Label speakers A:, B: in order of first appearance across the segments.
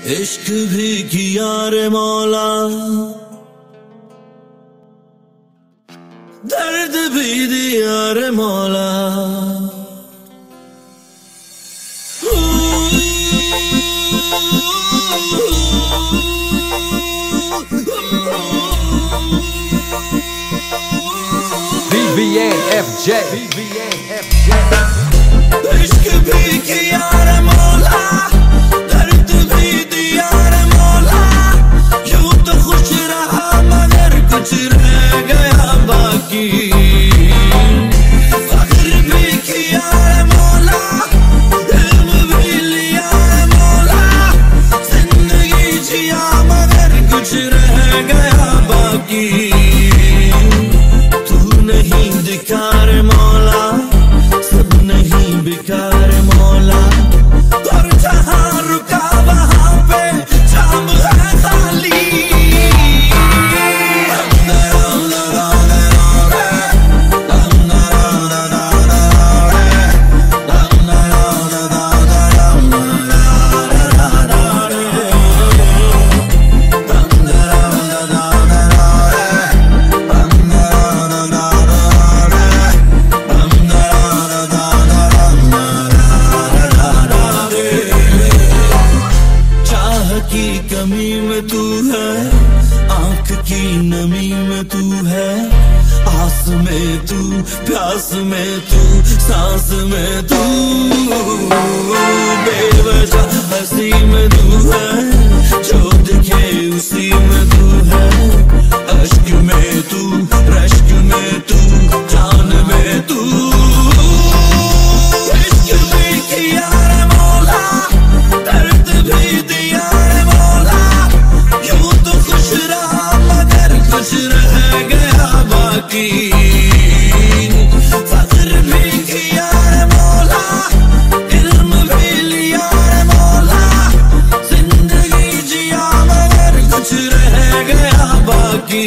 A: इश्क भी किया रे मौला, दर्द भी दिया रे मौला।
B: VVN FJ, VVN FJ।
A: इश्क भी किया रे मौला, दर्द भी दिया रे मौला। यूं तो खुश रहा मगर कुछ रह गया बाकी। फख्र भी किया रे मौला, इल्म भी लिया रे मौला। जिंदगी जिया मगर कुछ रह गया बाकी। नहीं दिखा रे मौला, सब नहीं बिका रे मौला। और जहां रुका वहां पे जाम है खाली। की कमी में तू है, आंख की नमी में तू है। आस में तू, प्यास में तू, सांस में तू। बेवजह हंसी में तू है, जो दिखे उसी में तू है। अश्क में तू, रश्क में तू, जान में तू। इश्क भी किया रे मौला, दर्द भी दिया रे मौला। यूं तो खुश रहा मगर कुछ रह गया बाकी। फख्र भी किया रे मौला, इल्म भी लिया रे मौला। जिंदगी जिया मगर कुछ रह गया बाकी।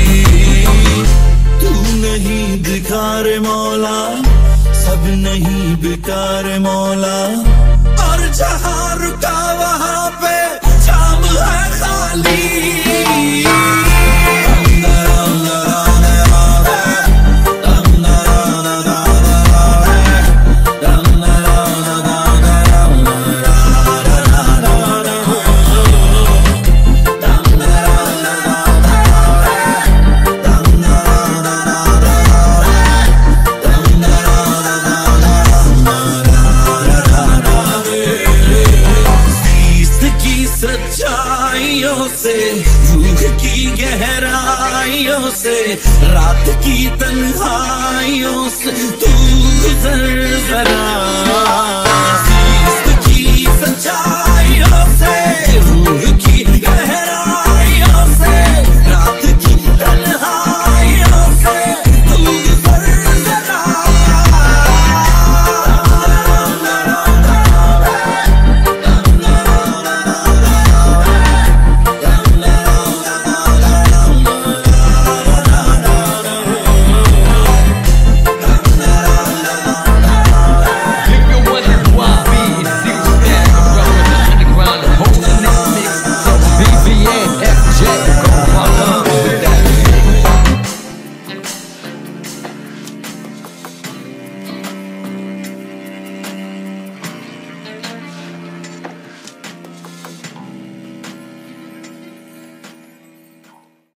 A: तू नहीं दिखा रे मौला, सब नहीं बिका रे मौला। और जहां रुका वहां पे जाम है खाली। सच्चाइयों से, रूह की गहराइयों से, रात की तन्हाइयों से तू गुजर जरा। की सच्चाई